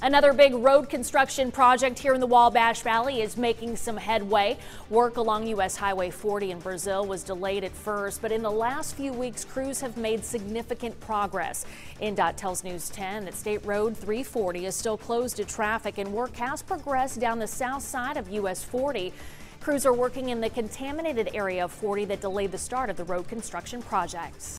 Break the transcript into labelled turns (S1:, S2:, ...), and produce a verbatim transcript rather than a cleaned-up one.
S1: Another big road construction project here in the Wabash Valley is making some headway. Work along U S Highway forty in Brazil was delayed at first, but in the last few weeks, crews have made significant progress. N D O T tells News ten that State Road three forty is still closed to traffic and work has progressed down the south side of U S forty. Crews are working in the contaminated area of forty that delayed the start of the road construction projects.